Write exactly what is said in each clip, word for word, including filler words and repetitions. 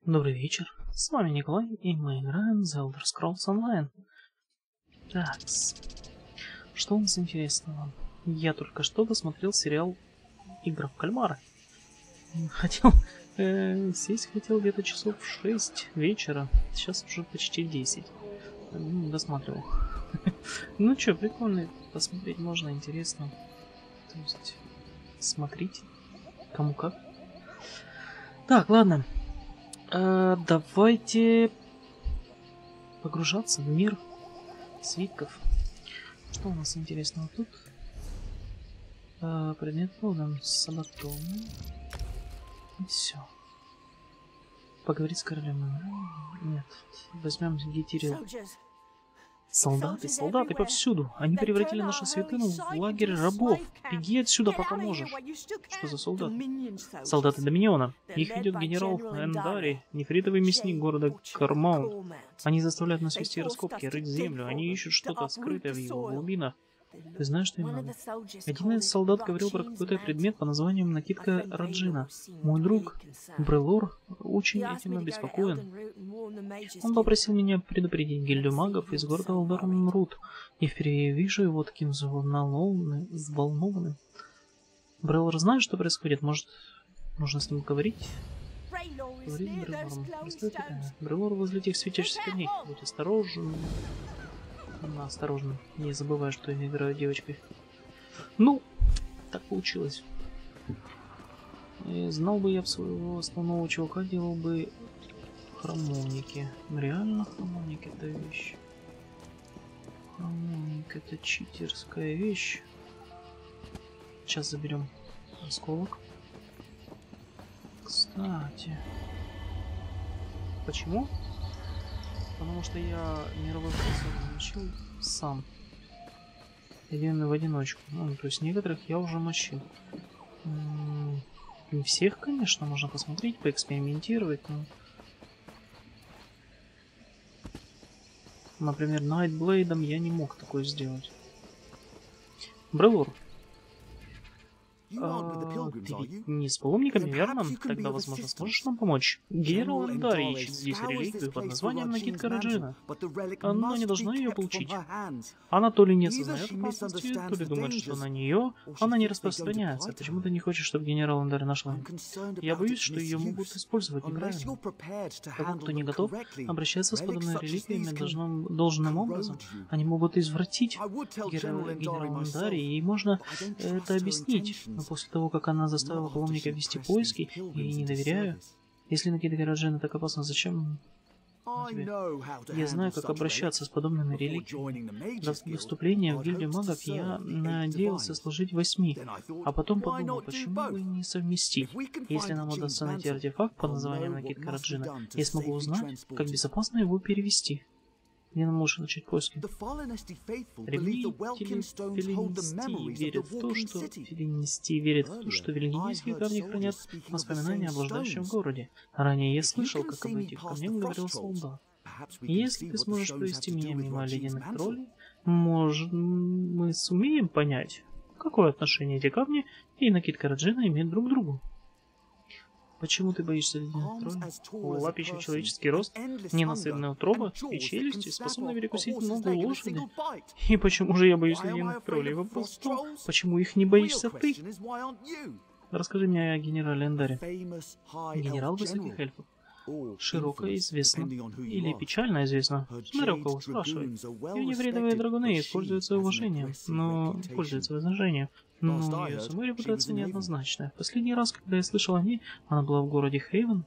Добрый вечер, с вами Николай, и мы играем The Elder Scrolls Online. Так, что у нас интересного? Я только что досмотрел сериал «Игра в кальмара». Хотел э, сесть, хотел где-то часов в шесть вечера, сейчас уже почти десять. Ну, досматривал. Ну чё, прикольно, посмотреть можно, интересно. То есть, смотрите, кому как. Так, ладно. А, давайте погружаться в мир свитков. Что у нас интересного тут? А, предмет подан с сабатоном. И все. Поговорить с королем. Нет. Возьмем Гитирил. Солдаты, солдаты повсюду. Они превратили нашу святыню в лагерь рабов. Беги отсюда, пока можешь. Что за солдаты? Солдаты Доминиона. Их ведет генерал Эндари, нефритовый мясник города Кармаунт. Они заставляют нас вести раскопки, рыть землю. Они ищут что-то скрытое в его глубинах. Ты знаешь, что им надо? Один из солдат говорил про какой-то предмет по названию накидка Раджина. Мой друг Брелор очень этим обеспокоен. Он попросил меня предупредить гильдию магов из города Алдарн-Рут. Я впервые вижу его таким взволнованным. взволнованным. Брелор знает, что происходит? Может, нужно с ним говорить? Говорить с Брелором. Брелор возле тех светящихся камней. Будь осторожен. Ну, осторожно, не забывай, что я играю девочкой. Ну, так получилось. И знал бы я в своего основного чувака, делал бы храмовники. Реально храмовник это вещь. Храмовник это читерская вещь. Сейчас заберем осколок. Кстати. Почему? Потому что я мировой способ мочил сам. Один в одиночку. Ну, то есть некоторых я уже мочил. Не всех, конечно, можно посмотреть, поэкспериментировать. Но... Например, Найтблейдом я не мог такое сделать. Брелор. А, ты ведь не с паломниками, верно? Тогда, возможно, сможешь нам помочь? Генерал Эндари ищет здесь реликвию под названием накидка Раджина, но не должна ее получить. Она то ли не осознает опасности, то ли думает, что на нее она не распространяется. Почему ты не хочешь, чтобы генерал Эндари нашла ее? Я боюсь, что ее могут использовать неправильно. Тому, кто не готов обращаться с подобными реликвиями должным, должным образом, они могут извратить генерала Эндари, и можно это объяснить. Но после того, как она заставила паломника вести поиски, я ей не доверяю. Если накидка Раджина так опасна, зачем тебе? Я знаю, как обращаться с подобными реликвиями. До вступления в гильдию магов я надеялся служить восьми, а потом подумал, почему бы не совместить. Если нам удастся найти артефакт под названием накидка Раджина, я смогу узнать, как безопасно его перевести. Где нам лучше начать поиски? Филинисти верит в то, что Филинисти верит в то, что вильгинийские камни хранят воспоминания о блуждающем городе. Ранее я слышал, как об этих камнях говорил солдат. Если ты сможешь провести меня мимо ледяных троллей, может, мы сумеем понять, какое отношение эти камни и накидка Раджина имеют друг к другу. Почему ты боишься ледяных троллей? Лапищий человеческий рост, ненасытная утроба и челюсти, способны перекусить ногу лошади. И почему же я боюсь ледяных троллей? Вопрос в том, почему их не боишься ты? Расскажи мне о генерале Эндари. Генерал высоких эльфов. Широко известно. Или печально известно. Смотря у кого спрашивать. Ее нефритовые драгуны используются уважением, но пользуются возношением. Но ее самой репутация неоднозначная. Последний раз, когда я слышал о ней, она была в городе Хейвен.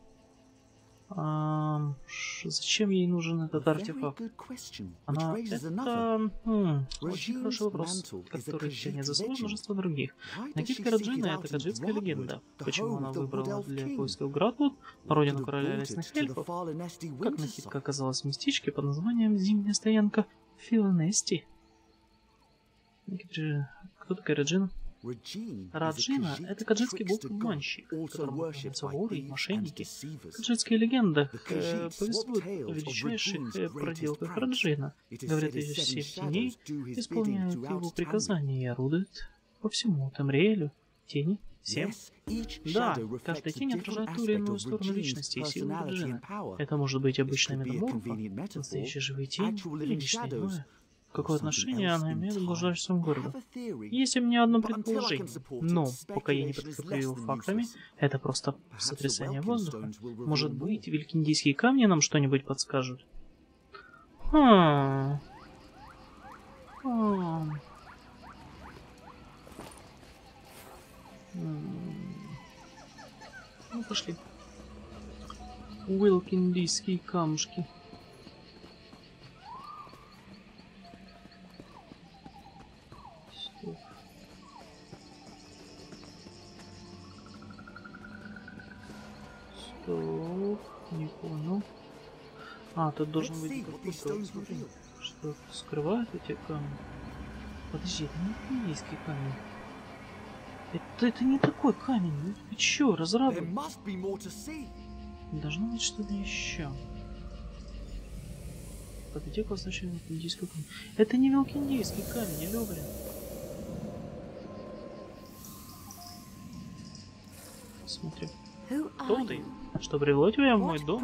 А, зачем ей нужен этот артефакт? Она... Это... Хм, очень хороший вопрос, который тянет за собой множество других. Накидка Раджина — это каджитская легенда. Почему она выбрала для поисков Гратвуд, родину короля лесных эльфов? Как накидка оказалась в местечке под названием Зимняя стоянка Филинисти? Кто такая Раджина? Раджина — это каджитский бог-обманщик, которому поклоняются воры и мошенники. Каджитские легенды э, повествуют о величайших э, проделках Раджина. Говорят, ее все теней исполняют его приказания и орудуют по всему Тамриэлю. Тени Семь? Да, каждая тень отражает ту или иную сторону личности и силы Реджины. Это может быть обычная метаморфа, настоящая живая тень или нечто иное. Какое отношение она имеет к блуждающему городу? Есть у меня одно предположение, но пока я не подкреплю его фактами, это просто сотрясание воздуха. Может быть, великиндийские камни нам что-нибудь подскажут? Хм... Хм... Ну, пошли. Уилкиндийские камушки. Стоп. Стоп. Не понял. А, тут должен быть какой-то... Смотри, что скрывают эти камни. Подожди, это не уилкиндийские камни. Это, это не такой камень. Ну, ты чё, разрабы? Должно быть что-то еще. Подойди к возвращению великиндийского камня. Это не великиндийский камень, алё, блин. Смотри. Кто ты? Что привело тебя в мой дом?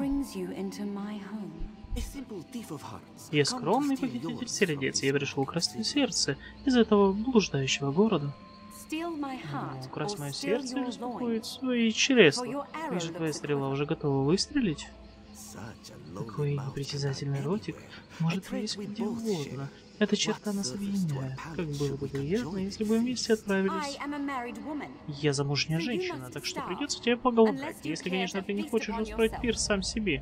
Я скромный похититель сердец. Я пришел украсть твое сердце из этого блуждающего города. Украсть мое сердце или успокоить свои чресла. Вижу, твоя стрела уже готова выстрелить. Какой непритязательный ротик может пролезть где угодно. Эта черта нас объединяет. Как было бы приятно, если бы вместе отправились. Я замужняя женщина, так что придется тебе поголодать. Если, конечно, ты не хочешь устроить пир сам себе.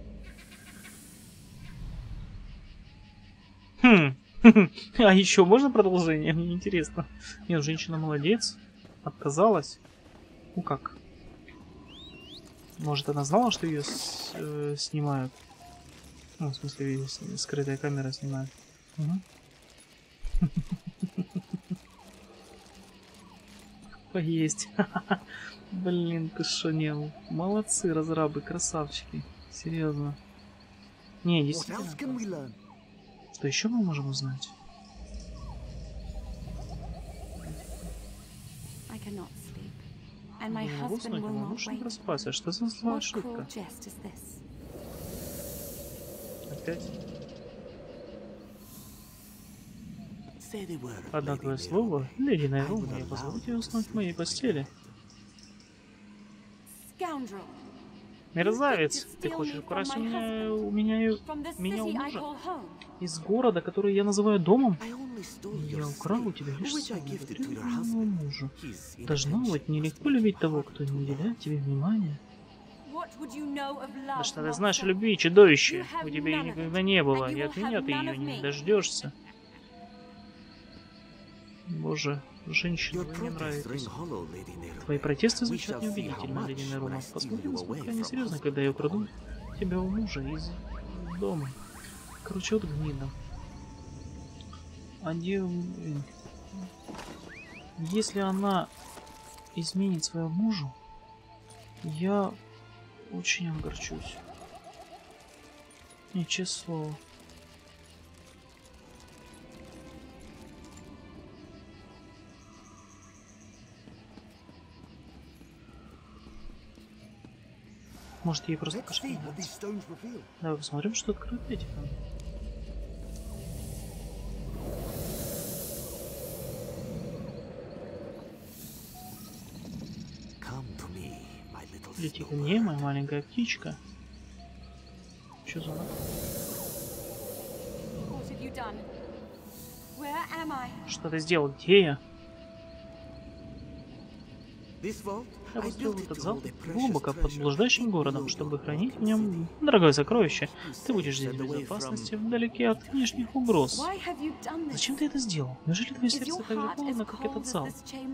Хм. А еще можно продолжение? Мне интересно. Нет, женщина молодец. Отказалась. Ну как? Может, она знала, что ее с, э, снимают? Ну, в смысле, ее скрытая камера снимает. Угу. Поесть. Блин, ты шо, не? Молодцы, разрабы, красавчики. Серьезно. Не, действительно. Что еще мы можем узнать? Я не могу уснуть, мой муж не просыпается. Что за злая шутка? Опять? Одно твое слово, леди Найрума, я позволю тебе уснуть в моей постели. Мерзавец, ты хочешь украсть у меня, у меня, меня у мужа? Из города, который я называю домом? Я украл у тебя лишь самое потребное мужу. Должно быть нелегко любить того, кто не уделяет тебе внимания. Да что ты знаешь о любви, чудовище? У тебя ее никогда не было, и от меня ты ее не дождешься. Боже, женщина, вы мне нравитесь. Твои протесты звучат неубедительно, леди Найрума. Посмотри, насколько они серьезны, когда я украду тебя у мужа из дома. Короче, вот гнида. Один... Если она изменит своему мужу, я очень огорчусь. Не, честное слово. Может, ей просто кошмар. Давай посмотрим, что откроют эти камни. Лети ко мне, моя маленькая птичка. Что за нахуй? Что ты сделал? Где я? Я построил этот зал глубоко под блуждающим городом, чтобы хранить в нем дорогое сокровище. Ты будешь здесь в безопасности, вдалеке от внешних угроз. Зачем ты это сделал? Неужели твое сердце так же холодно, как этот зал?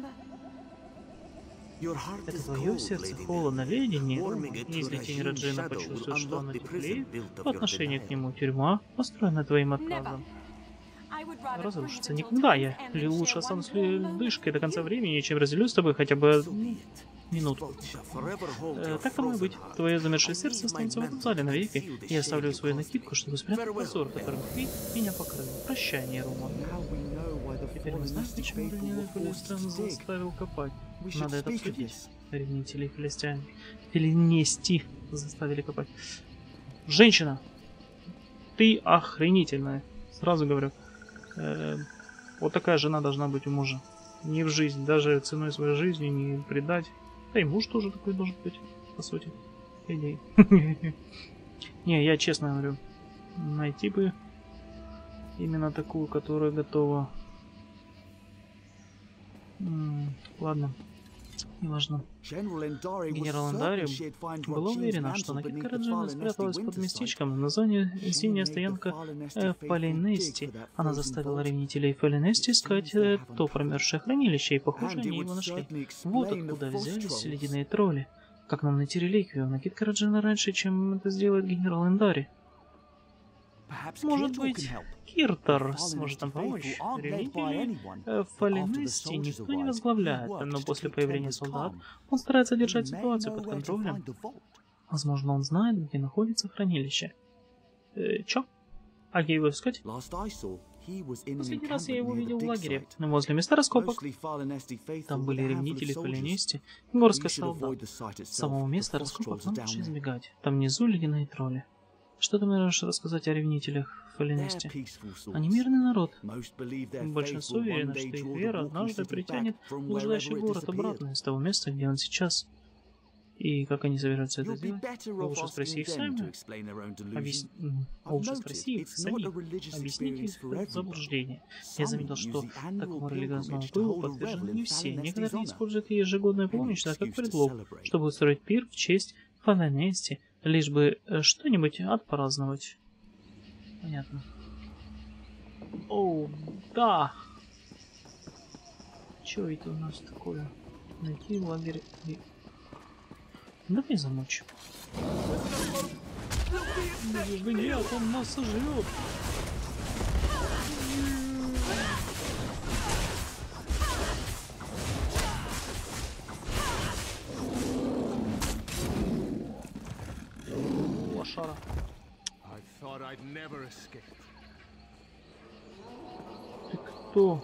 Это твое сердце холодно, леди? Нет. Если тень Реджина почувствует, что оно теплеет, по отношению к нему тюрьма, построенная твоим отказом, разрушится. Никогда. Я лучше останусь ледышкой до конца времени, чем разделюсь с тобой хотя бы минутку. Э, так тому и быть. Твое замерзшее сердце останется в этом зале навеки. Я оставлю свою накидку, чтобы спрятать позор, которым ты меня покрыл. Прощай, Найрума. Теперь мы знаем, почему Ленин Эфелистон заставил копать. Надо это обсудить. Ревнители и филистяне. Филинести заставили копать. Женщина! Ты охренительная. Сразу говорю. Э, вот такая жена должна быть у мужа. Не в жизнь, даже ценой своей жизни не предать. Да и муж тоже такой должен быть, по сути. Идей. Не, я честно говорю. Найти бы именно такую, которая готова. М-м, ладно. Не важно. Генерал Эндари была уверена, что накидка Раджина спряталась под местечком в названии «Синяя стоянка э, в Фалинести». Она заставила ревнителей Фалинести искать э, то промерзшее хранилище, и, похоже, они его нашли. Вот откуда взялись ледяные тролли. Как нам найти реликвию? Накидка Раджина раньше, чем это сделает генерал Эндари. Может быть, Киртор сможет нам помочь. Ревнители в Фалинести никто не возглавляет, но после появления солдат он старается держать ситуацию под контролем. Возможно, он знает, где находится хранилище. Э, чё? А где его искать? Последний раз я его видел в лагере, возле места раскопок. Там были ревнители Фалинести и горская солдат. Самого места раскопок нам лучше избегать. Там внизу ледяные тролли. Что ты можешь рассказать о ревнителях в Фалинести? Они мирный народ. Большинство уверено, что их вера однажды притянет блуждающий город обратно из того места, где он сейчас. И как они собираются это сделать? Лучше спроси их сами. Объяс... Лучше спроси их самих. Объясните их заблуждение. Я заметил, что такому религиозному пылу подвержены не все. Некоторые используют ежегодную помощь как предлог, чтобы устроить пир в честь Фалинести, лишь бы что-нибудь отпраздновать. Понятно. О, да. Чё это у нас такое? Найти лагерь. Давай замочим. Да нет, он нас сожрет. Лошара. Ты кто?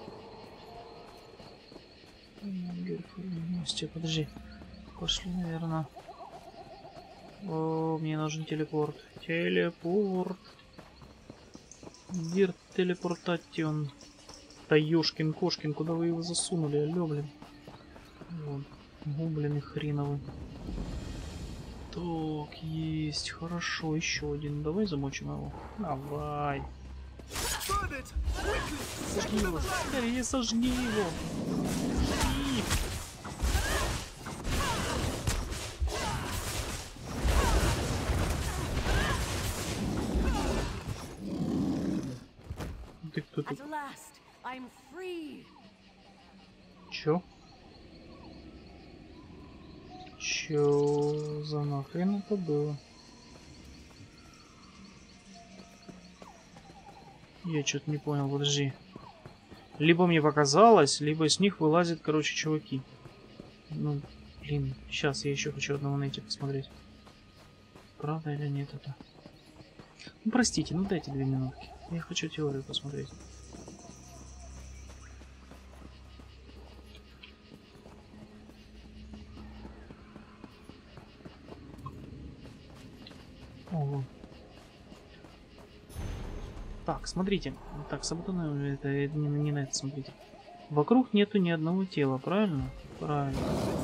Вместе, подожди. Пошли, наверное. О, мне нужен телепорт. Телепорт. Дир телепортатион. Да ёшкин кошкин, куда вы его засунули, алё, блин. Вот. Гублины хреновы. Так, есть. Хорошо, еще один. Давай замочим его. Давай. Сожги его. Скорее сожги его. Сожги. Ты кто тут? Чё? Чё за нахрен это было? Я что-то не понял, подожди. Либо мне показалось, либо с них вылазят, короче, чуваки. Ну, блин, сейчас я еще хочу одного найти, посмотреть. Правда или нет это? Ну, простите, ну дайте две минутки. Я хочу теорию посмотреть. Ого. Так, смотрите. Так, Сабатон, это не, не на это смотрите. Вокруг нету ни одного тела, правильно? Правильно.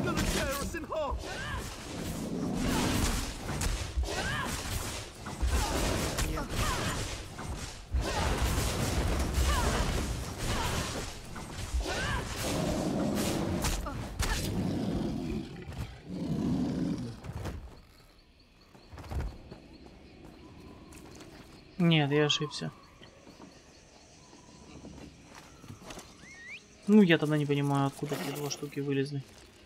Нет, я ошибся. Ну, я тогда не понимаю, откуда эти два штуки вылезли.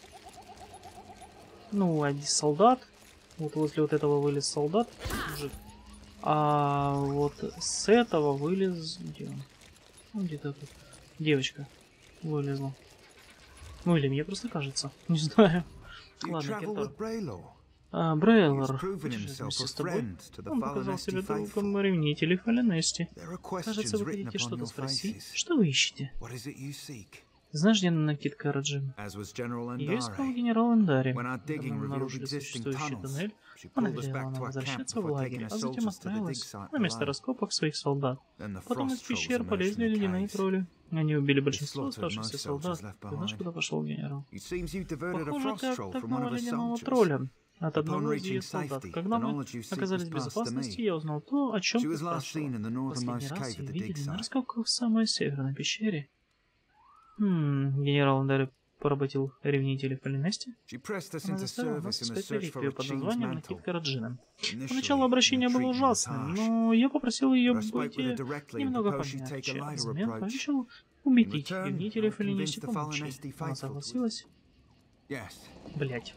Ну, один солдат. Вот возле вот этого вылез солдат. Мужик. А вот с этого вылез... Где он? Ну, где-то тут. Девочка вылезла. Ну, или мне просто кажется. Не знаю. Ладно, Киртор. А, Брейлор, вместе с тобой. Он показал себе другом ревнителей Фалинести. Кажется, вы хотите что-то спросить. Что вы ищете? Знаешь, где накидка Раджина? Ее искал генерал Эндари. Когда мы обнаружили существующий туннель, она велела нам возвращаться в лагерь, а затем отправилась на место раскопок своих солдат. Потом из пещер полезли ледяные тролли. Они убили большинство оставшихся солдат. Ты знаешь, куда пошел генерал? Похоже, ты атаковал ледяного тролля от одного из ее солдат. Когда мы оказались в безопасности, я узнал то, о чем ты спрашивал. Последний раз ее видели на раскопках в самой северной пещере. Хм, генерал Эндари поработил ревнителей в Фалинесте. Она заставила нас искать реликвию под названием накидка Раджина. Поначалу обращение было ужасным, но я попросил ее быть немного помягче. А взамен пообещал убедить ревнителей в Фалинесте помочь ей. Она согласилась. Блять.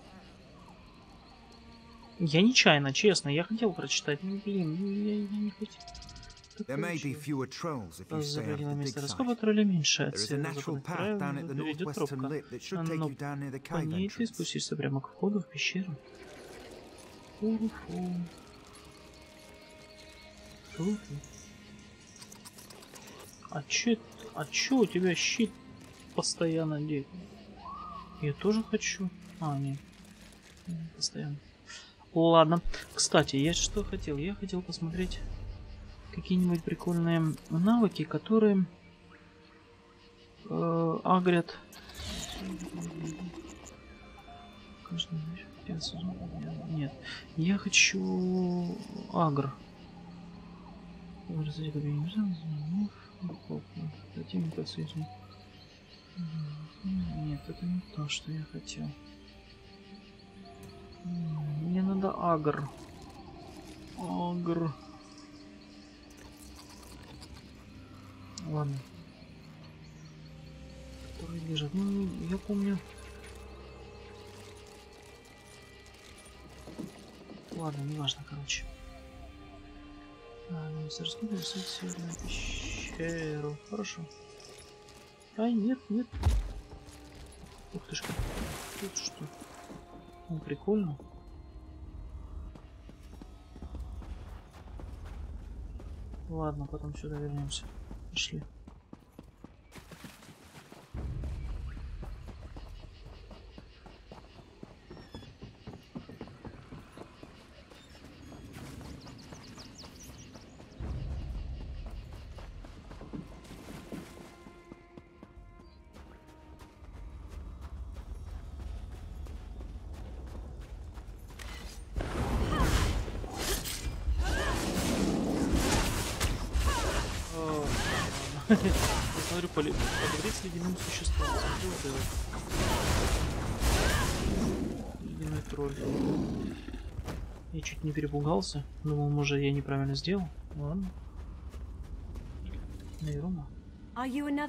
Я нечаянно, честно, я хотел прочитать, но, блин, я, я не хотел. За пределами места раскопа троллей меньше, от севера западных краев ведет тропка, но по ней ты спустишься прямо к входу в пещеру. Фу-фу. Фу-фу. А чё, а чё у тебя щит постоянно делает? Я тоже хочу. А, нет. Постоянно. Ладно. Кстати, я что хотел? Я хотел посмотреть какие-нибудь прикольные навыки, которые э, агрят. Нет. Я хочу агр. Нет, это не то, что я хотел. Мне надо агр. Агр. Ладно. Которые лежат. Ну, я помню. Ладно, не важно, короче. А, ну, раскопали северную пещеру. Хорошо. Ай, нет, нет. Ух ты ж как. Тут что? Ну, прикольно. Ладно, потом сюда вернемся. Пошли. Я смотрю, поговорить с ледяным существом. Ледяной тролль. Я чуть не перепугался. Думал, может, я неправильно сделал. Ладно. Нейрума. О,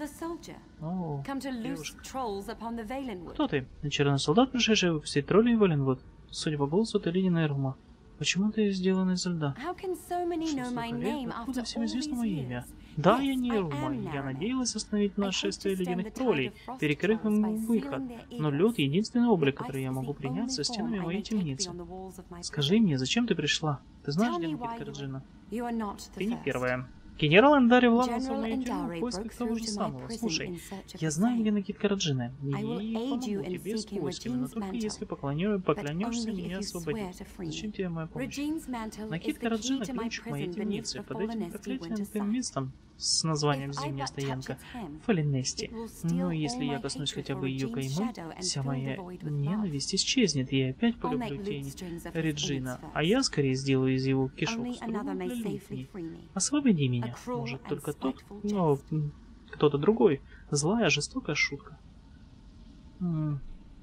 девушка. Кто ты? Черный солдат, пришедший выпустить троллей в Валенвуд. Судя по голосу, ты Леди Нейрума. Почему ты сделан изо льда? Откуда всем известно мое имя? Да, я Нейрума. Я надеялась остановить нашествие ледяных троллей, перекрыв им выход. Но лед — единственный облик, который я могу принять со стенами моей темницы. Скажи мне, зачем ты пришла? Ты знаешь, где накидка Раджина? Ты не первая. Генерал Эндари вламывался в мою тюрьму в поисках того же самого. Слушай, я знаю, где накидка Раджина. И помогу тебе с поисками, но только если поклянешься меня освободить. Зачем тебе моя помощь? Накидка Раджина — ключ к моей темнице. Под этим проклятым местом с названием «Зимняя стоянка» в Фалинесте. Но если я коснусь хотя бы ее каймы, вся моя ненависть исчезнет, и я опять полюблю тень Реджина. А я скорее сделаю из его кишок струну для лютни. Освободи меня. Может, только тот, но кто-то другой. Злая, жестокая шутка. М-м.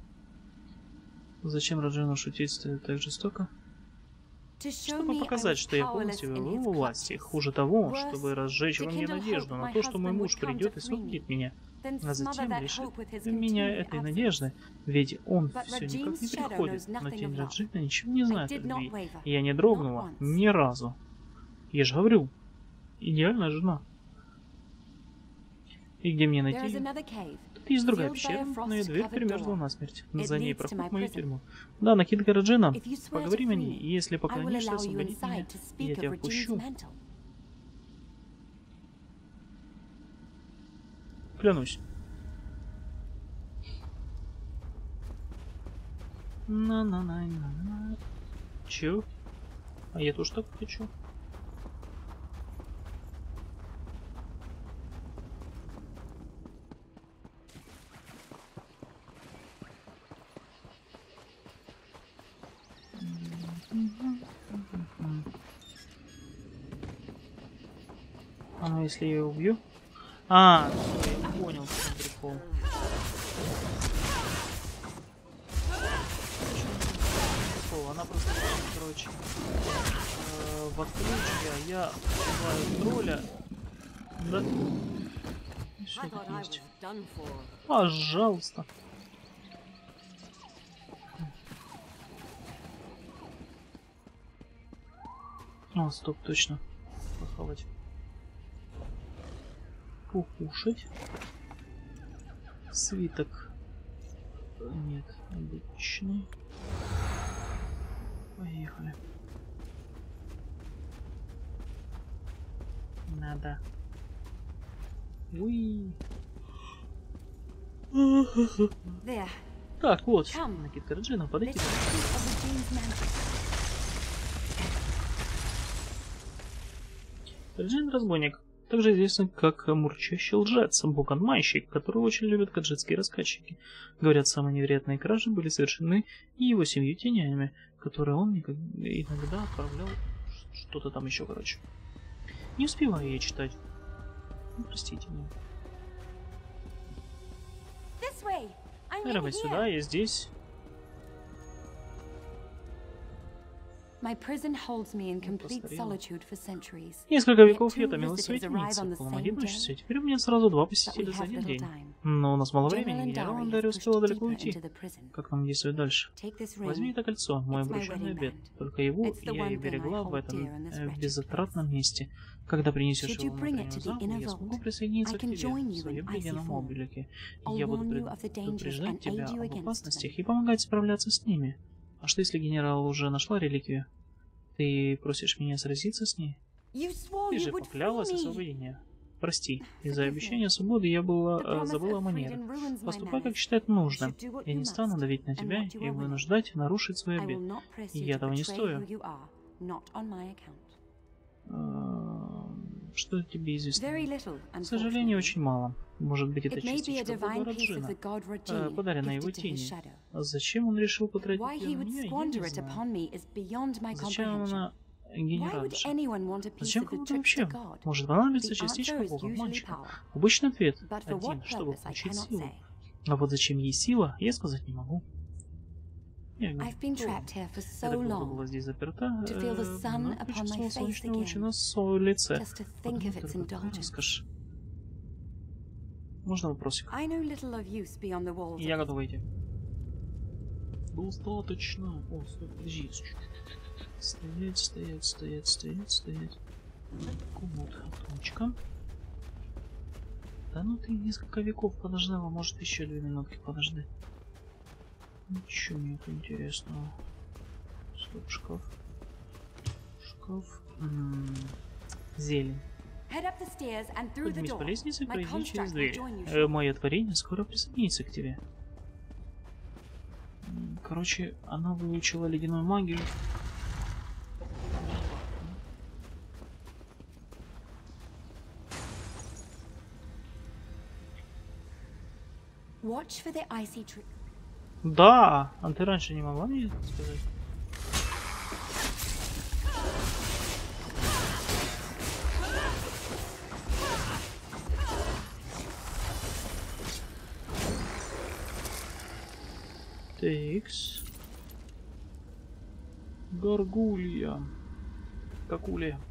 Зачем Раджину шутить так жестоко? Чтобы показать, что я полностью в его власти. Хуже того, чтобы разжечь во мне надежду на то, что мой муж придет и освободит меня. А затем лишит меня этой надежды. Ведь он все никак не приходит. Но тень Раджина ничего не знает о любви. И я не дрогнула ни разу. Я же говорю, идеальная жена. И где мне найти ее? Тут есть другая пещера, но ее дверь перемерзла насмерть. За ней проход в мою тюрьму. Да, накидка Раджина. Поговорим о ней, и если поклонишься освободить меня, я тебя впущу. Клянусь. На-на-на-на-на. Чё? А я тоже так хочу. А ну если я ее убью? А, всё, я понял, в чем прикол. Она просто, короче, э, в отключке, а я убиваю тролля. Да? Все тут есть. Пожалуйста. О, стоп, точно. Похавать. Покушать. Свиток. Нет, обычный. Поехали. Надо. Уи. Так, вот. Накидка Реджина, подойди. Реджин разбойник. Также известный как мурчащий лжец, бог-обманщик, которого очень любят гаджетские рассказчики. Говорят, самые невероятные кражи были совершены и его семью тенями, которые он иногда отправлял что-то там еще, короче. Не успеваю я читать. Ну, простите меня. Давай сюда, я здесь. Несколько веков я томилась в своей темнице, в полном одиночестве. Теперь у меня сразу два посетителя за один день. Но у нас мало времени, генерал Андари успела далеко уйти. Как нам действовать дальше? Возьми это кольцо, мой обрученный обет. Только его я и берегла в этом э, беззатратном месте. Когда принесешь его внутреннюю замку, я смогу присоединиться к тебе в своем ледяном облаке. Я буду предупреждать тебя об опасностях и помогать справляться с ними. А что если генерал уже нашла реликвию? Ты просишь меня сразиться с ней? Ты же поклялась освобождения. Прости, из-за обещания свободы я была, э, забыла о манерах. Поступай, как считает нужным. Я не стану давить на тебя и вынуждать нарушить свой обет. И я того не стою. Что тебе известно? К сожалению, очень мало. Может быть, это частичка бога Раджина, э, подаренная его тени. А зачем он решил потратить ее на меня, я не знаю. Зачем она генеральша? Зачем кому-то вообще? Может понадобиться частичка бога-обманщика? Обычный ответ один, чтобы получить силу. А вот зачем ей сила, я сказать не могу. Я не Эта долго была здесь заперта, но почувствовал солнечный луч на своем лице. Роскошь. Можно вопросик? Я готов идти. Достаточно. О, стой, подожди. Стоять, стоять, стоять, стоять, стоять. Комод, отмычка. Да ну ты несколько веков подождала, может еще две минутки подожди. Ничего нет интересного. Стоп, шкаф. Шкаф. М-м-м. Зелень. Поднимись по лестнице и пройди через дверь. Э, мое творение скоро присоединится к тебе. Короче, она выучила ледяную магию. Да, а ты раньше не могла мне это сказать? Текс. Гаргулья. Какулия.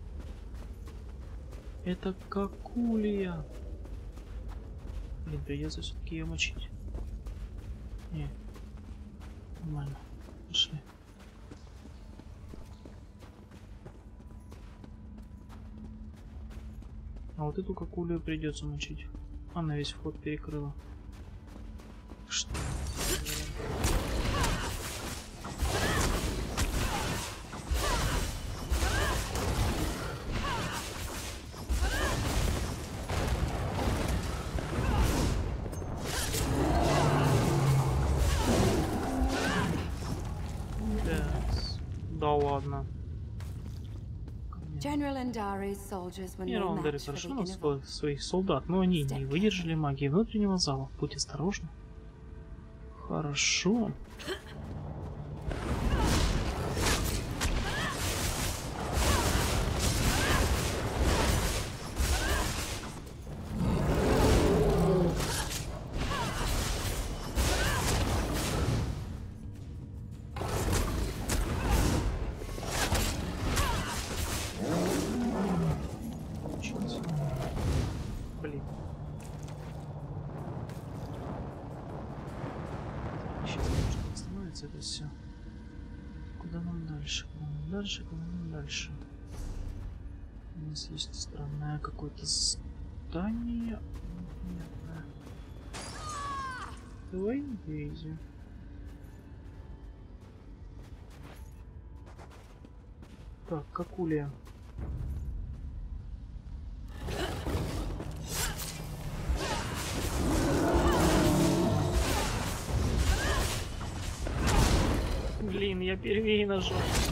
Это какулия. Блин, придется все-таки ее мочить. Не. Нормально. Пошли. А вот эту какулию придется мочить. Она весь вход перекрыла. Что? Генерал Андари хорошо назвал своих солдат, но они не выдержали магии внутреннего зала. Будь осторожна. Хорошо. Блин. Сейчас немножко остановится это все. Куда нам дальше? Куда нам дальше? Куда нам дальше? У нас есть странное какое-то здание. Непонятное. Давай Дейзи. Так, Какулия. Блин, я первее нажал.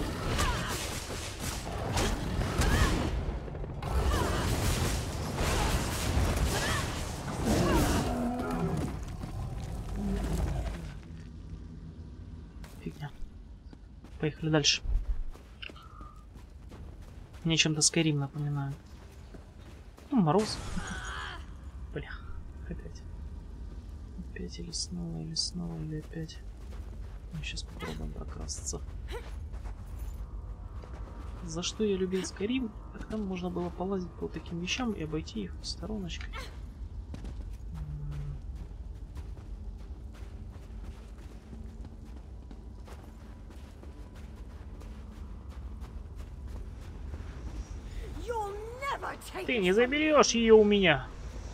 Фигня. Поехали дальше. Мне чем-то Skyrim напоминает. Ну, мороз. Бля, опять. Опять или снова, или снова, или опять. Ну, сейчас попробуем прокрасться. За что я любил Skyrim? Так там можно было полазить по таким вещам и обойти их стороночкой. Ты не заберешь ее у меня.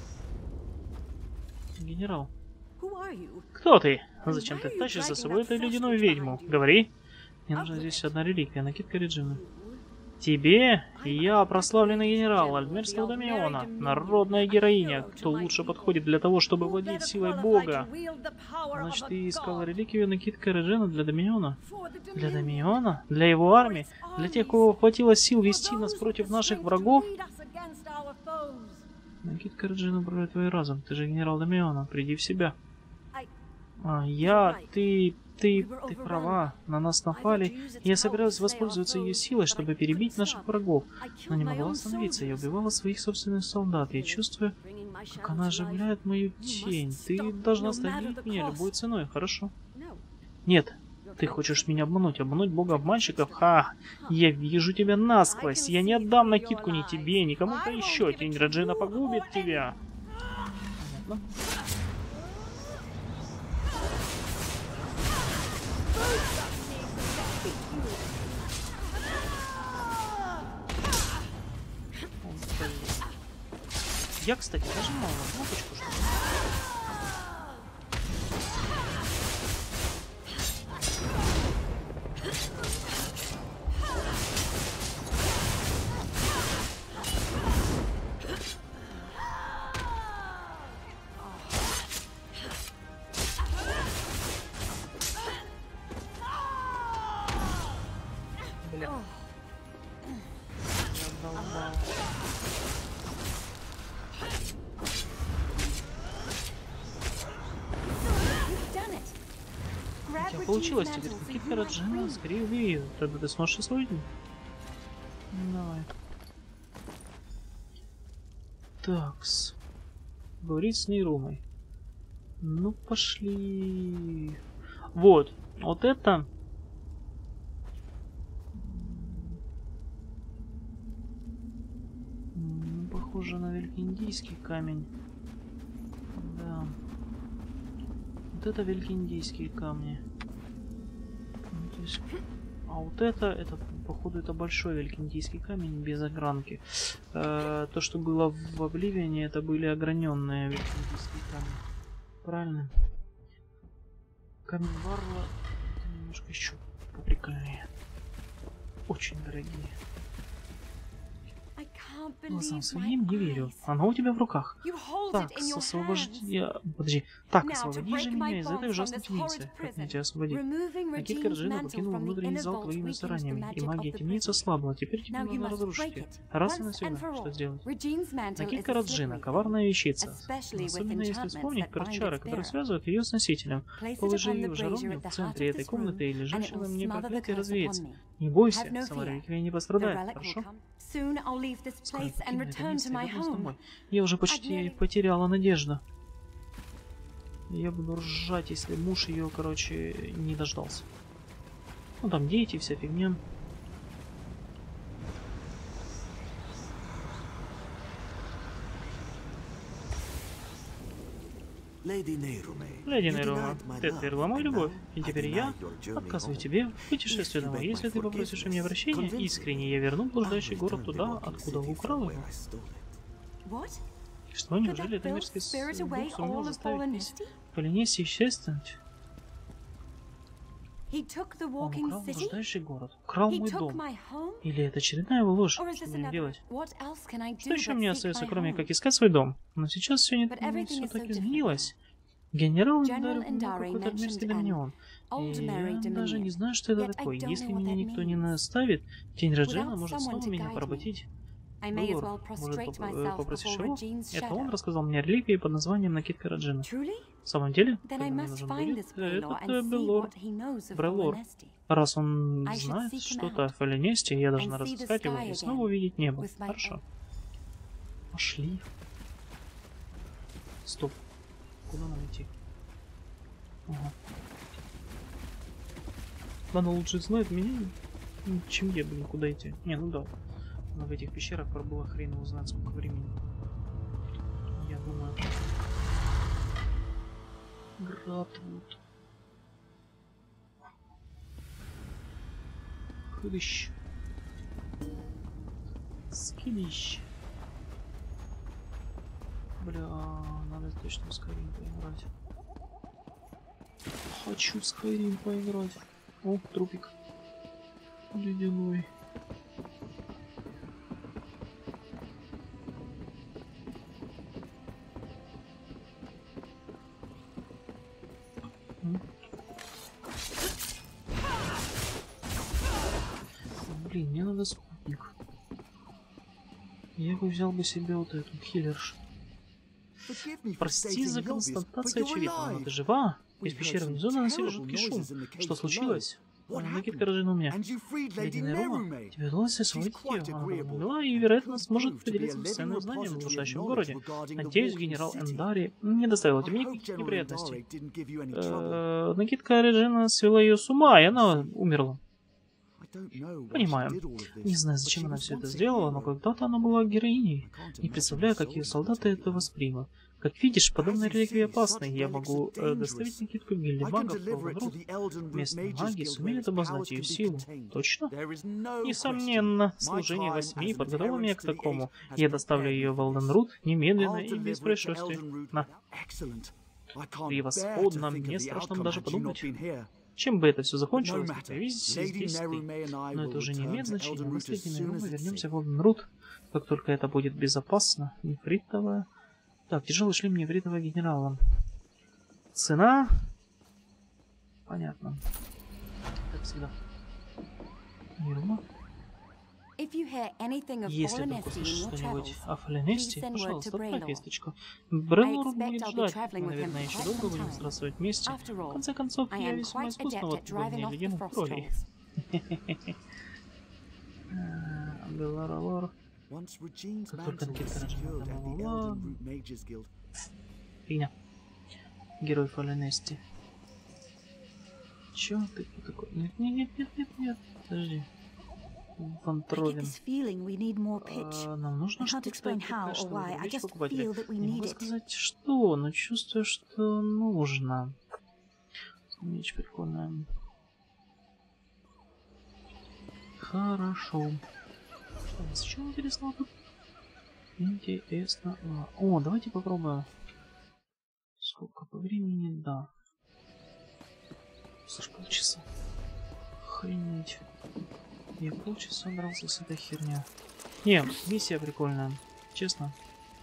Генерал. Кто ты? Зачем ты тащишь за собой эту ледяную ведьму? Говори. Мне нужна здесь одна реликвия, накидка Реджины. Тебе? Я прославленный генерал Альдмерского домиона, народная героиня, кто лучше подходит для того, чтобы владеть силой бога. Значит, ты искал реликвию накидка Реджина для домиона? Для домиона? Для его армии? Для тех, кого хватило сил вести нас против наших врагов? Накидка Реджина управляет твой разум. Ты же генерал домиона, приди в себя. А, я, ты, ты, ты права. На нас напали. Я собиралась воспользоваться ее силой, чтобы перебить наших врагов. Но не могла остановиться. Я убивала своих собственных солдат. Я чувствую, как она оживляет мою тень. Ты должна остановить меня любой ценой, хорошо? Нет. Ты хочешь меня обмануть? Обмануть бога-обманщиков? Ха! Я вижу тебя насквозь. Я не отдам накидку ни тебе, ни кому-то еще. Тень Реджина погубит тебя. Понятно. Я, кстати, нажимал на кнопочку, что... Бля. Я долбал. У тебя получилось теперь. Накидка Реджина, скорее убей ее. Тогда ты сможешь освоить ее. Давай. Такс. Говорить с Нейрумой. Ну, пошли. Вот. Вот это... Ну, похоже на великоиндийский камень. Да. Вот это великоиндийские камни. Ну, то есть... А вот это, это, походу, это большой великоиндийский камень без огранки. Э, то, что было в Обливиане, это были ограненные великоиндийские камни. Правильно? Камень Варла немножко еще поприкольнее. Очень дорогие. Глазам своим не верю. Оно у тебя в руках. Так, освобожди... Подожди. Так, освободи же меня из этой ужасной темницы. Как мне тебя освободить? Накидка Реджина покинула внутренний зал твоими стараниями, и магия темницы ослабла. Теперь тебе нужно разрушить ее. Раз и навсегда. Что сделать? Накидка Реджина — коварная вещица. Особенно если вспомнить про чары, которые связывают ее с носителем. Положи ее в жаровню в центре этой комнаты, и лежащее на мне проклятие развеется. Не бойся, сама реликвия не пострадает, хорошо? Скоро покину это место и вернусь домой. Я уже почти потеряла надежду. Я буду ржать, если муж ее, короче, не дождался. Ну там дети, вся фигня. Леди Нейрума, ты отвергла мою любовь, и теперь я отказываю тебе в путешествии домой. Если ты попросишь у меня прощения, искренне я верну блуждающий город туда, откуда украл его. И что, неужели это мерзкий дух сумел заставить Полинесии исчезнуть? Он украл блуждающий город, украл мой дом. Или это очередная его ложь? Что мне делать? Что еще мне остается, кроме как искать свой дом? Но сейчас все не все так изменилось. Генерал ударил мне какой-то мерзкий доминион. И я даже не знаю, что это такое. Если меня никто не наставит, тень Реджина может снова меня поработить. Беллар, может, попросишь его? Это он рассказал мне о реликвии под названием Накидка Реджина. В самом деле? Тогда мне нужен будет этот Беллар. Бреллор. Раз он знает что-то о Фалинесте, я должна разыскать его и снова увидеть небо. Хорошо. Пошли. Стоп. Куда нам идти? Ага. Она лучше знает меня, чем я, блин, куда идти. Не, ну да. Но в этих пещерах пробыла хрен его знает сколько времени. Я думаю... Гратвуд. Хыдыщ. Скидыщ. Бля, надо точно в Skyrim поиграть. Хочу в Skyrim поиграть. О, трупик. Ледяной. Блин, мне надо спутник. Я бы взял бы себе вот эту хиллерш. Прости за констатацию очевидного, но ты жива? Из пещеры внизу доносили жуткий шум. Что случилось? Накидка Реджина у меня. Леди Нейрума, тебе удалось освободить ее. Она была и, вероятно, сможет поделиться ценным знанием в блуждающем городе. Надеюсь, генерал Эндари не доставил тебе никаких неприятностей. Э-э, Накидка Реджина свела ее с ума, и она умерла. Понимаю. Не знаю, зачем она все это сделала, но когда-то она была героиней. Не представляю, как ее солдаты это воспримут. Как видишь, подобные реликвии опасны. Я могу э, доставить накидку гильдии магов в Волденрут. Местные маги сумеют обознать ее силу. Точно? Несомненно. Служение восьми подготовило меня к такому. Я доставлю ее в Волденрут немедленно и без происшествий. На. Превосходно. Мне страшно даже подумать. Чем бы это все закончилось, видите, здесь ты. Но это уже не имеет значения. Мы с Леди Нейрумой вернемся в Волденрут, как только это будет безопасно. Нефритовая. Так, тяжелый шлем нефритового генерала. Цена. Понятно. Как всегда. Нейрума. Если только слышишь что-нибудь о Фалинесте, пожалуйста, отправь весточку. Бреллор будет ждать. Мы, наверное, еще долго будем здравствовать вместе. В конце концов, я весьма искусна в отпугивании ледяных троллей. Беллар-Алор. Как только Накидка Реджина домовала... Фигня. Герой Фалинесте. Чё ты такой? Нет, нет, нет, нет, нет, подожди. Вантровин. А, нам нужно что-то такое, чтобы привлечь покупателя. Не могу сказать, что, но чувствую, что нужно. Меч прикольная. Хорошо. Что у нас еще интересного тут? Интересно. О, давайте попробуем. Сколько по времени? Да. Слушай, полчаса. Охренеть. Я полчаса дрался с этой херней. Не, миссия прикольная, честно.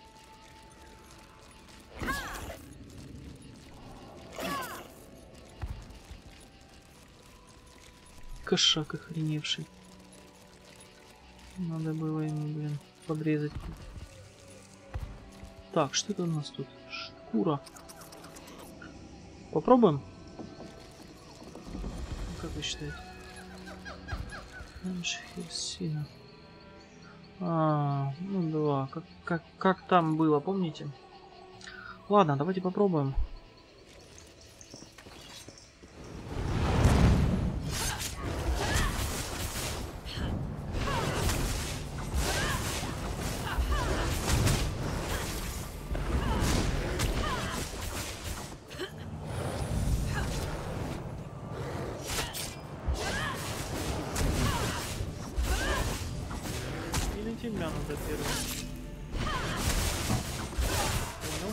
Кошак охреневший. Надо было ему, блин, подрезать. Так, что это у нас тут? Шкура. Попробуем? Как вы считаете? Херсина. А, ну да, как, как, как там было, помните? Ладно, давайте попробуем. Или тебя надо первым. Понял?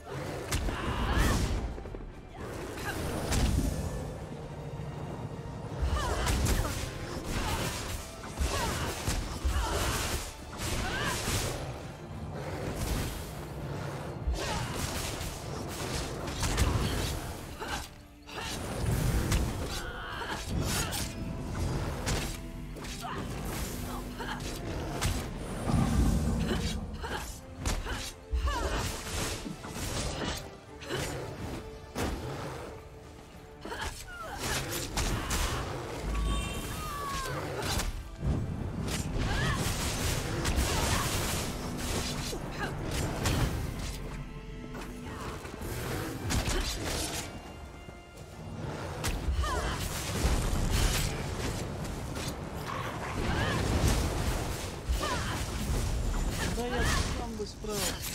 Да я сам бы справился.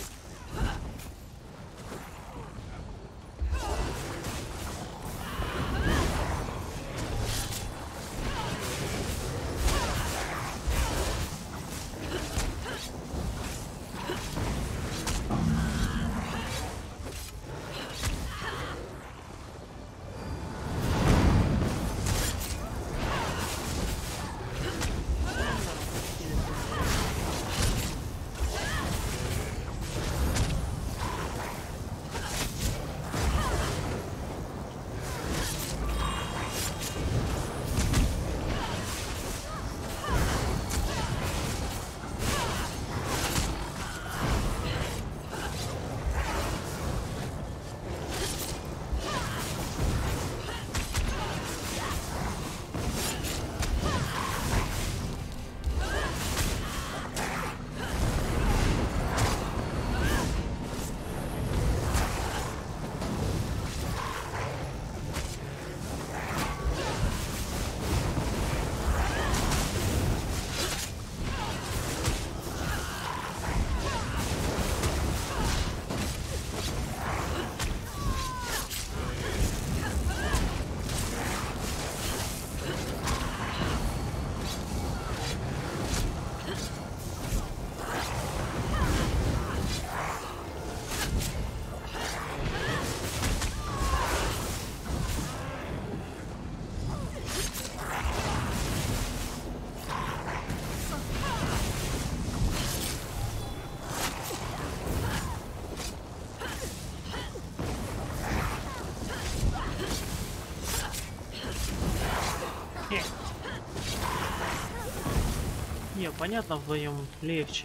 Не, понятно, вдвоем легче.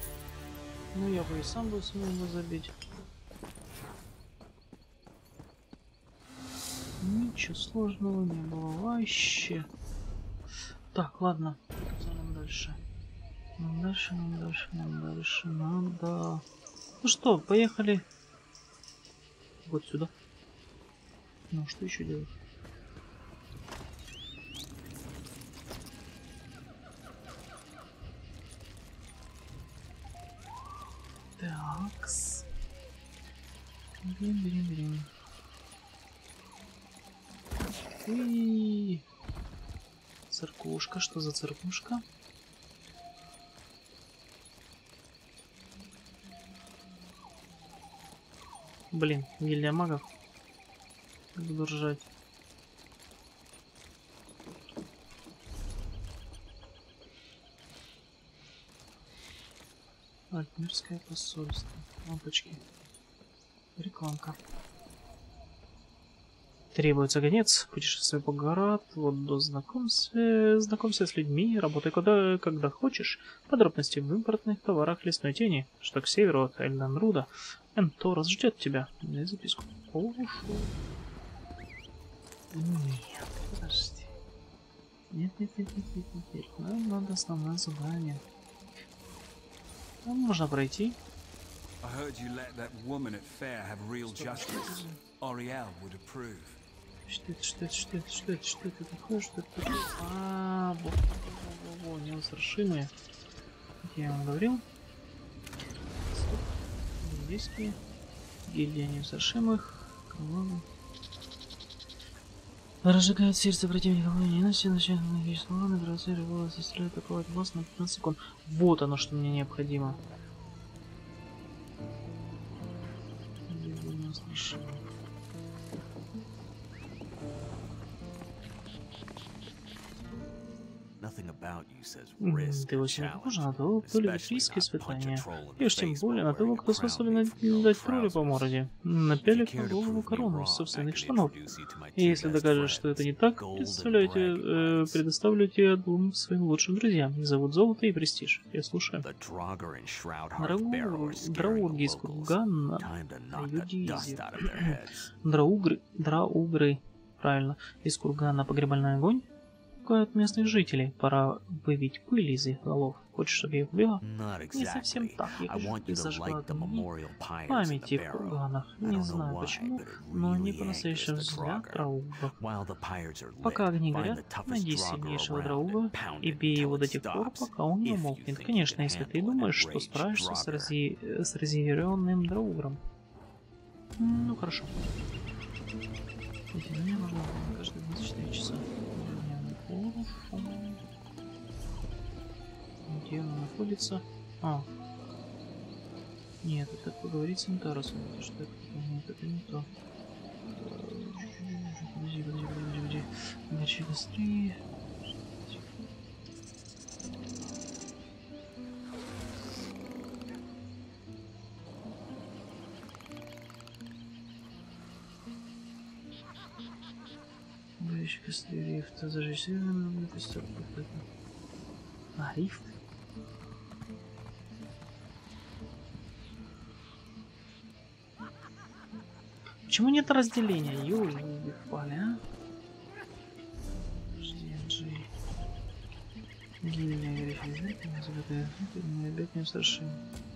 Ну я бы и сам бы смог бы забить. Ничего сложного не было вообще. Так, ладно. Что нам дальше? Нам дальше, нам дальше, нам дальше надо. Ну что, поехали. Вот сюда. Ну, что еще делать? Такс. Берем, берем, берем. Уи. Церквушка. Что за церквушка? Блин, гильдия магов. Буду ржать. Альтмирское посольство. Лампочки. Рекламка. Требуется гонец, путешествие по город, вот до знакомства, знакомься с людьми, работай куда, когда хочешь. Подробности в импортных товарах лесной тени, что к северу от Эльданруда. Энторос ждет тебя. Дай записку. Хорошо. Нет, подожди. Нет, нет, нет, нет, нет, нет, нет. Нам надо основное задание. Нам можно пройти. Что это, что это, что это, что это, что это такое, что это такое? А, во, во, во, во, неустрашимые. Как я вам говорил. Стоп. Гильдейские. Гильдия неустрашимых. Кровавый. Разжигает сердце противника ненависти, начинает магические урон, грозы, волосы, стреляет, атаковать вас на пятнадцать секунд. Вот оно, что мне необходимо. Гильдия неустрашимых. Ты очень похожа на того, кто любит риски и испытания. И уж тем более на того, кто способен дать троллю по морде, напялив на голову корону из собственных штанов. И если докажешь, что это не так, представляете, э, предоставлю тебя двум своим лучшим друзьям. Их зовут Золото и Престиж. Я слушаю. Драугры из Кургана. Драугры. Драугры. Правильно. Из Кургана погребальный огонь. От местных жителей. Пора выбить пыль из их голов. Хочешь, чтобы я их убила? Не совсем так. Я хочу, чтобы ты зажгла огни памяти в курганах. Не знаю почему, но они по-настоящему взгляд драугов. Пока огни горят, найди сильнейшего драуга и бей его до тех пор, пока он не умолкнет. Конечно, если ты думаешь, что справишься с, рази... с разъяренным драугром. Ну, хорошо. Эти мне нужно каждые двадцать четыре часа. Хорошо. Где он находится? А. Нет, это поговорить с Энторосом. Что это? Нет, это не то. Подожди, подожди, подожди, подожди. Горячие костры. Горячие костры рифта. Зажечь северным костер. А, рифт? Почему нет разделения? Ё, впали, а? Подожди, Джей. Гильдия верифизирует, называет мы опять не устрашим.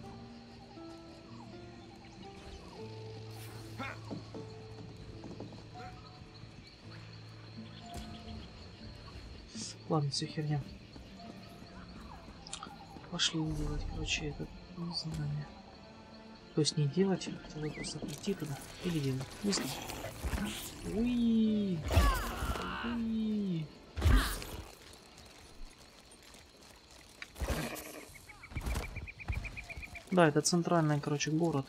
Ладно, все херня. Пошли делать, короче, это задание. То есть не делать, а хотел бы просто прийти туда или делать. Не знаю. Уи! Уи! Да, это центральный, короче, город.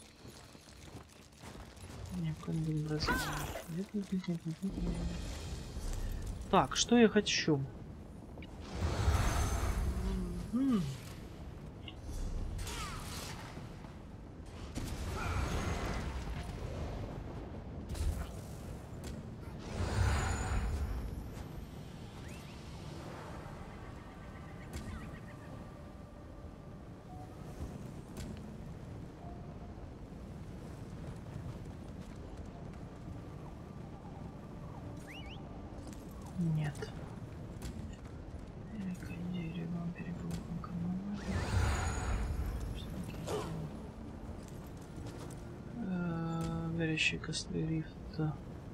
Необходимо брать. Так, что я хочу? М-м. Нет. Горящие костры рифта.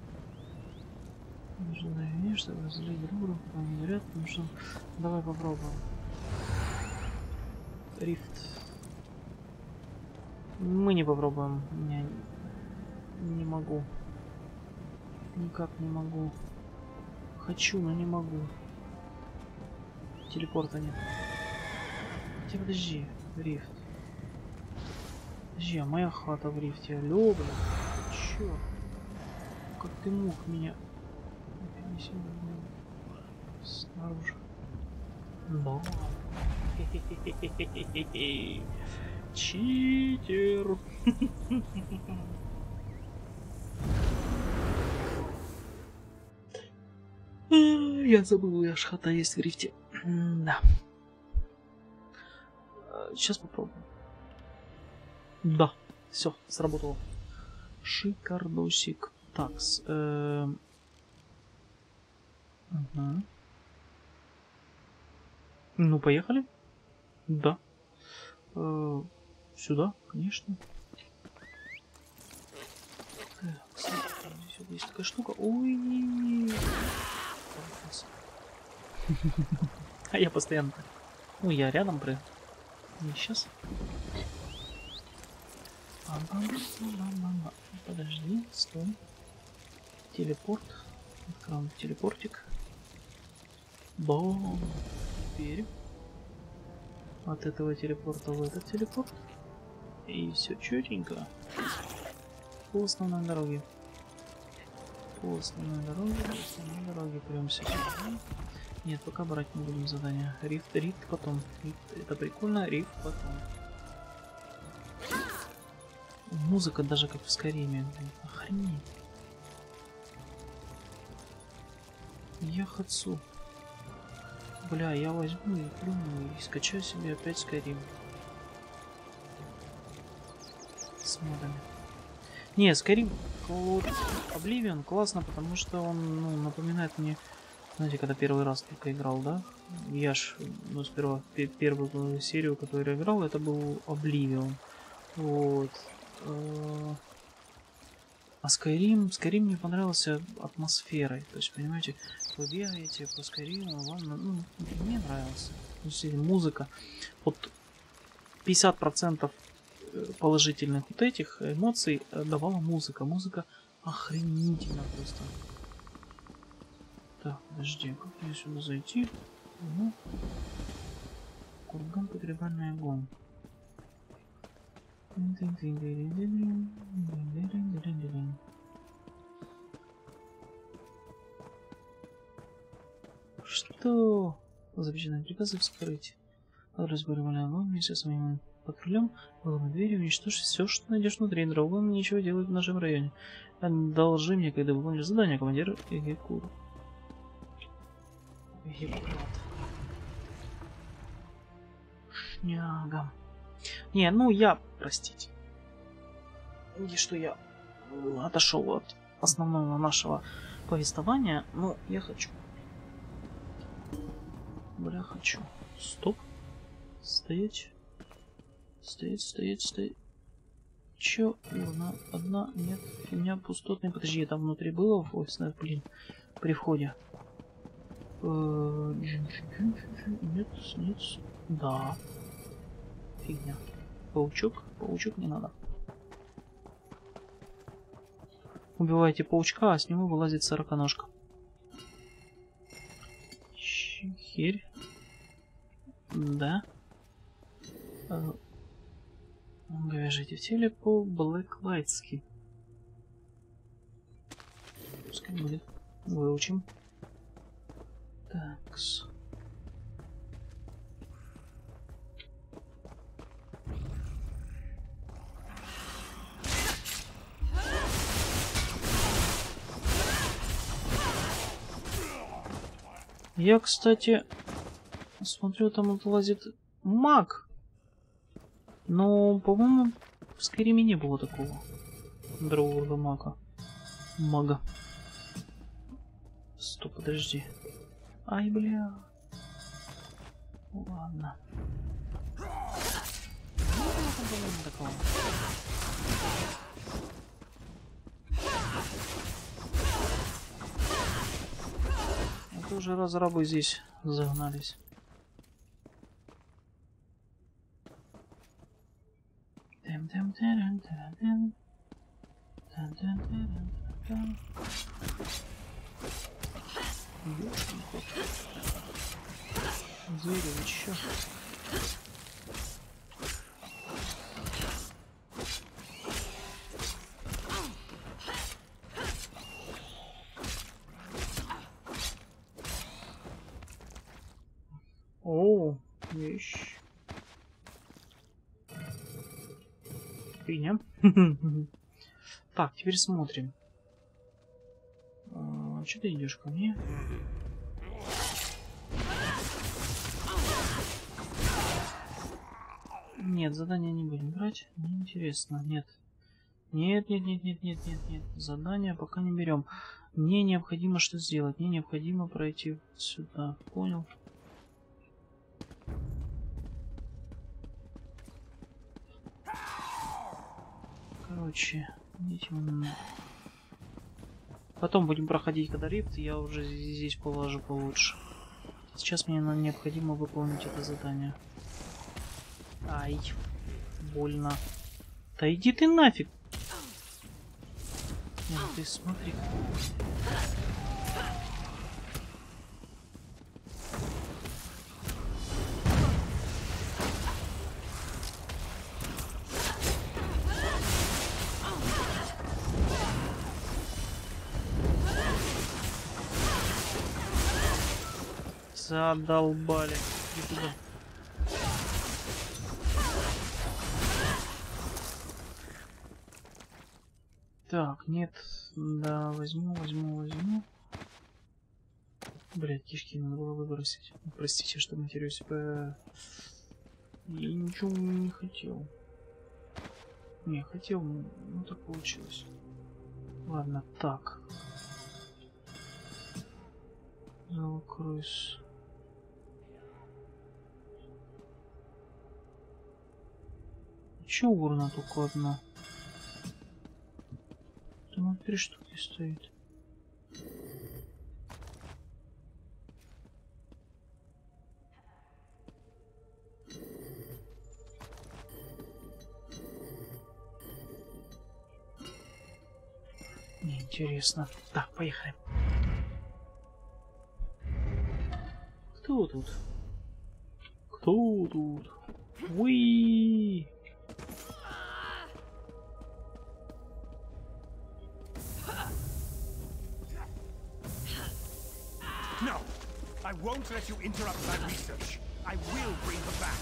Нужно наверное, чтобы разделить друг пока они горят, потому что... Давай попробуем. Рифт. Мы не попробуем. Я не могу. Никак не могу. Хочу, но не могу. Телепорта нет. Хотя подожди, рифт. Подожди, а моя хата в рифте. Алло, блин. Чё? Как ты мог меня... Снаружи. Да. Читер. Я забыл, я шхата есть в рифте. Да. Сейчас попробуем. Да, все, сработало. Шикардосик. Такс. Эм... Угу. Ну, поехали. Да. Э, сюда, конечно. Так, здесь есть такая штука. Ой. А я постоянно. Ну, я рядом при. Не сейчас. Подожди, стой. Телепорт. Откроем телепортик. Бом. Теперь от этого телепорта в этот телепорт. И все четенько. По основной дороге. По основной дороге, по основной дороге прямся сюда. Нет, пока брать не будем задания. Рифт, рифт потом. Рифт, это прикольно, рифт потом. Музыка даже как в Скайриме. Охренеть. Я хочу. Бля, я возьму и плюну и скачаю себе опять Скайрим. С модами. Не, Skyrim Oblivion классно, потому что он, ну, напоминает мне, знаете, когда первый раз только играл, да? Я ж, ну, сперва первую серию, которую я играл, это был Oblivion. Вот. А Skyrim, Skyrim мне понравился атмосферой. То есть, понимаете, вы бегаете по Skyrim, вам, ну, мне нравился. То есть, музыка. Вот пятьдесят процентов положительных вот этих эмоций давала музыка. Музыка охренительно просто. Так, подожди, как мне сюда зайти? Ну, курган погребальный огонь. Что? Запрещенные приказы вскрыть. Разборевали огонь вместе со своим патрулем, главной дверью, уничтожить все, что найдешь внутри. Другому ничего делать в нашем районе. Одолжи мне, когда выполнишь задание, командир Егекур. Егекурат. Шняга. Не, ну я, простите. И что я отошел от основного нашего повествования, но я хочу. Бля, хочу. Стоп. Стоять. Стоять, стоять, стоять. Чё? Одна, одна, нет, фигня пустотная. Подожди, там внутри было? Ой, знаю, блин, при входе. Нет, нет, да. Фигня. Паучок, паучок не надо. Убивайте паучка, а с него вылазит сороконожка. Херь. Да. Говяжите в теле по Блэклайтски. Пускай будет. Выучим. Такс. Я, кстати, смотрю, там вот лазит маг. Но, по-моему, в Скайриме не было такого другого мага. Мага. Стоп, подожди. Ай, бля. Ладно. Такого. Это уже разрабы здесь загнались. Звери, вы чё? О, товарищ. Фигня. Так, теперь смотрим. А, что ты идешь ко мне? Нет, задание не будем брать. Неинтересно. Нет. Нет, нет, нет, нет, нет, нет, нет. Задание пока не берем. Мне необходимо что сделать? Мне необходимо пройти сюда. Понял? Короче, идите вон. Потом будем проходить, когда рифт, я уже здесь положу получше. Сейчас мне необходимо выполнить это задание. Ай, больно. Да иди ты нафиг. Нет, ты смотри. Задолбали. Иди туда. Так, нет. Да, возьму, возьму, возьму. Блять, кишки надо было выбросить. Простите, что матерюсь. По... Я ничего не хотел. Не, хотел, ну так получилось. Ладно, так. Зал крыс. Че урна только одна? Там три штуки стоит. Неинтересно. Так, поехали. Кто тут? Кто тут? Уи! No, I won't let you interrupt my research. I will bring her back.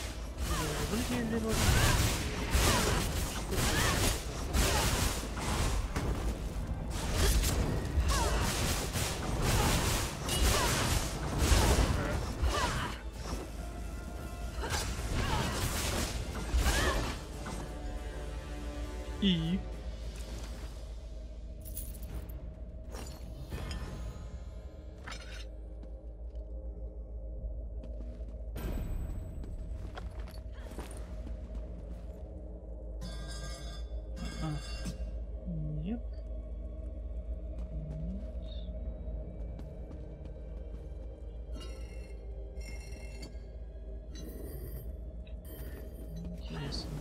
И... А. Нет. Интересно.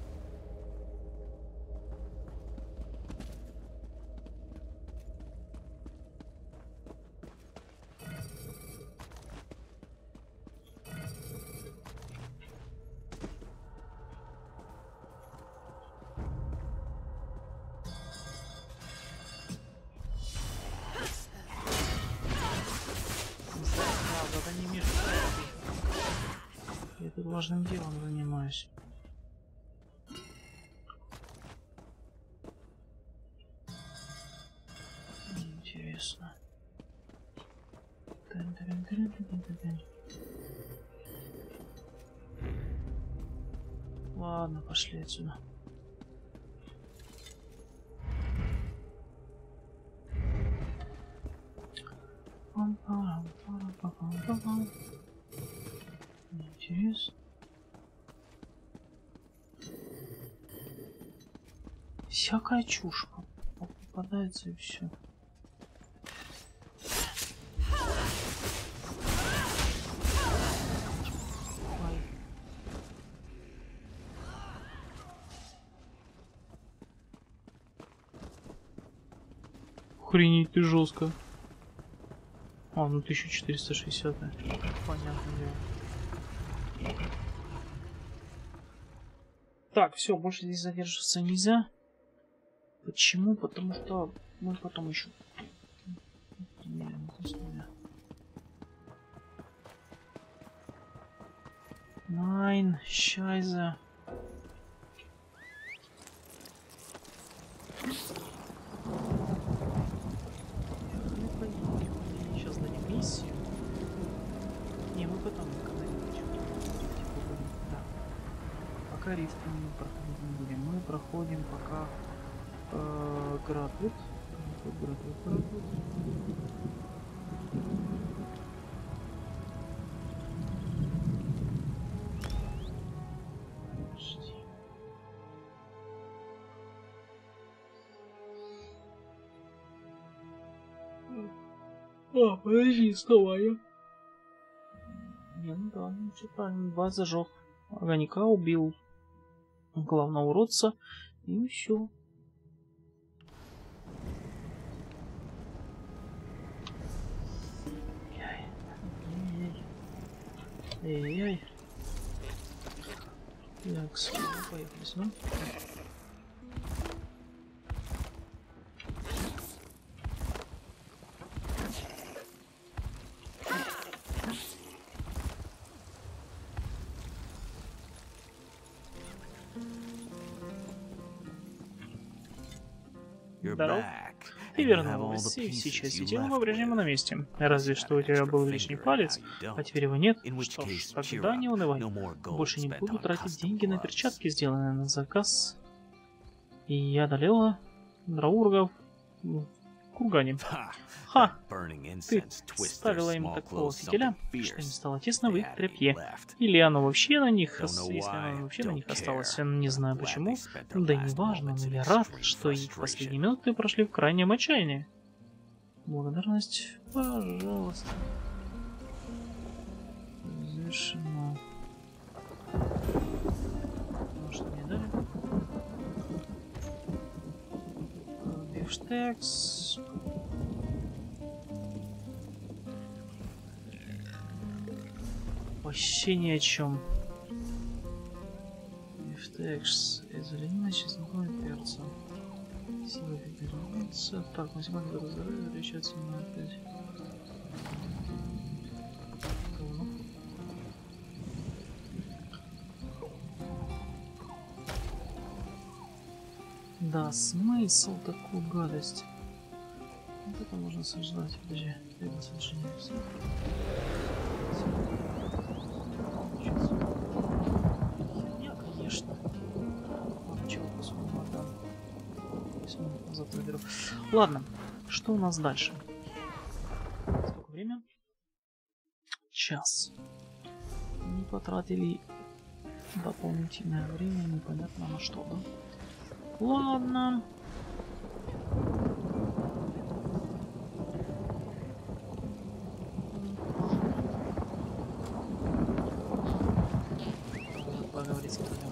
Задание между собой. Я тут важным делом занимаюсь. Интересно. Ладно, пошли отсюда. Интересно. Всякая чушь попадается и все. Охренеть ты жестко. А, ну тысяча четыреста шестьдесят. Понятное дело. Так, все, больше здесь задерживаться нельзя. Почему? Потому что мы потом еще... Не, не, не. Найн, Шайза. Сейчас дадим миссию. Не, мы потом когда-нибудь что-то. Да. Пока рифт мы проходить не будем. Мы проходим пока э, Градвуд. Градвуд, Градвуд. А, подожди, снова я. Не, ну да, ну все правильно. Два зажег. Огонька убил главного уродца. И все. Эй-эй-эй. Так, поехали сюда. Здоров. Ты вернулась, и все части тела по-прежнему на месте. Разве что у тебя был лишний палец, а теперь его нет. Что ж, тогда не унывай. Больше не буду тратить деньги на перчатки, сделанные на заказ. И я одолела драургов в кургане. Ха! Ты ставила им такого фитиля, что им стало тесно в их тряпье. Или оно вообще на них, если оно вообще на них осталось, не знаю почему. Да и не важно, но я рад, что их последние минуты прошли в крайнем отчаянии. Благодарность, пожалуйста. Завершено. Ну, что мне дали? Бифштекс. Вообще ни о чем. Бифштекс. Изолина, чесноком и перцем. Сила фигурируется. Так, максимально до здоровья отличается на пять. Говно. Да, смысл такую гадость. Вот это можно сожрать. Подожди, это совершенно все. Херня, конечно. Ладно, чего посмотрим, отдам. Назад заберу. Ладно, что у нас дальше? Сколько время? Час. Не потратили дополнительное время, непонятно на что, да? Ладно. Поговорить с королем.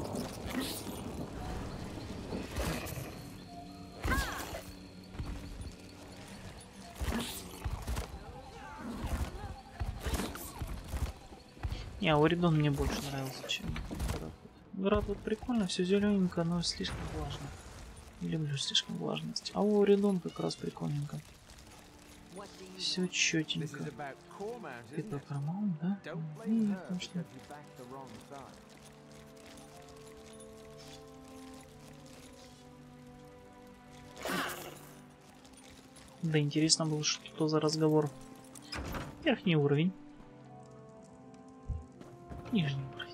Не, Оридон мне больше нравился, чем Град. Град вот прикольно, все зелененько, но слишком влажно. Не люблю слишком влажность. А Оридон как раз прикольненько. Все четенько. Это промал, да? И, конечно. Да, интересно было, что за разговор. Верхний уровень. Нижний уровень.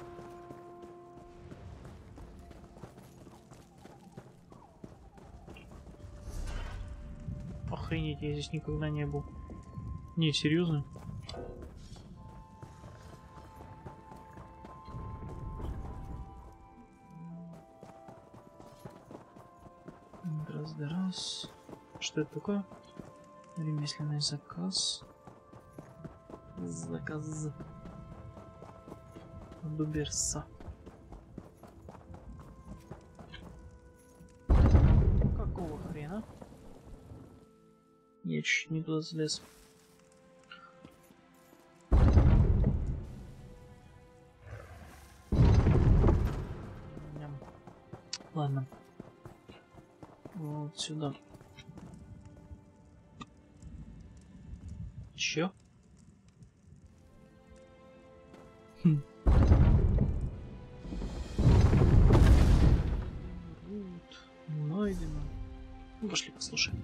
Охренеть, я здесь никогда не был. Не, серьезно? Раз, да раз. Что это такое? Ремесленный заказ. Заказ. Дуберса. Какого хрена? Я чуть не туда залез. Ладно. Вот сюда. Чё? Хм. Ну, пошли послушаем.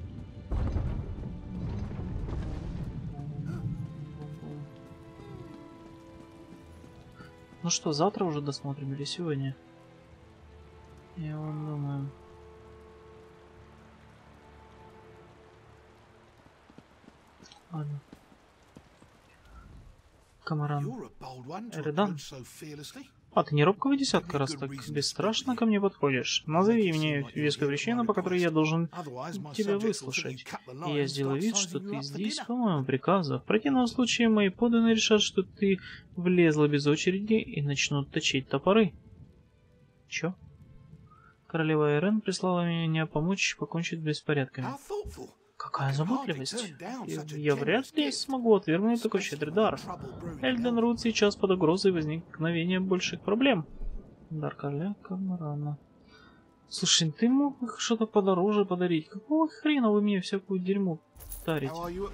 Ну что, завтра уже досмотрим или сегодня? Я вот думаю. Ладно. Камаран. Эредан? А ты не робкого десятка, раз так бесстрашно ко мне подходишь? Назови мне вескую причину, по которой я должен тебя выслушать. И я сделаю вид, что ты здесь по моему приказу. В противном случае мои подданные решат, что ты влезла без очереди и начнут точить топоры. Чё? Королева Эрен прислала меня помочь покончить с беспорядками. Какая заботливость. Я, я вряд ли смогу отвергнуть такой щедрый дар. Эльденруд сейчас под угрозой возникновения больших проблем. Дар короля Камарана. Слушай, ты мог бы что-то подороже подарить. Какого хрена вы мне всякую дерьмо дарите?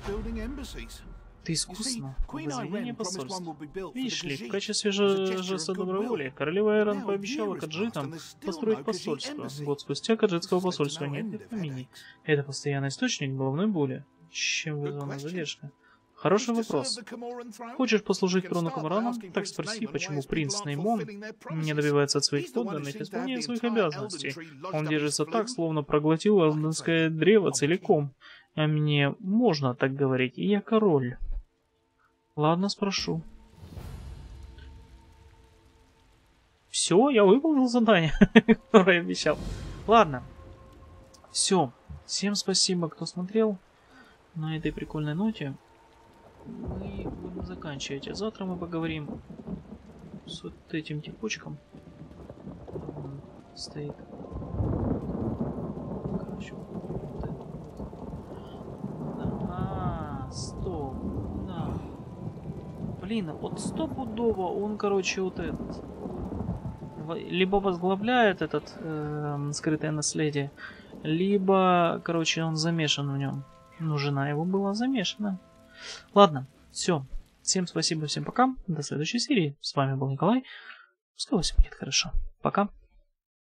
Ты искусно. Возведение посольств. Видишь ли, в качестве же жеста доброй воли, королева Эрен пообещала каджитам построить посольство. Год спустя каджитского посольства нет в помине. Это постоянный источник головной боли. Чем вызвана задержка? Хороший вопрос. Хочешь послужить трону Камараном? Так спроси, почему принц Неймон не добивается от своих подданных исполнения своих обязанностей. Он держится так, словно проглотил элденское древо целиком. А мне можно так говорить, и я король. Ладно, спрошу. Все, я выполнил задание, которое обещал. Ладно. Все. Всем спасибо, кто смотрел. На этой прикольной ноте мы будем заканчивать. А завтра мы поговорим с вот этим типочком. Он стоит. Короче, вот это вот. Да. А, стоп. Да. Блин, вот стопудово он, короче, вот этот. Либо возглавляет этот э, скрытое наследие, либо, короче, он замешан в нем. Ну, жена его была замешана. Ладно, все. Всем спасибо, всем пока. До следующей серии. С вами был Николай. Пускай у вас будет хорошо. Пока.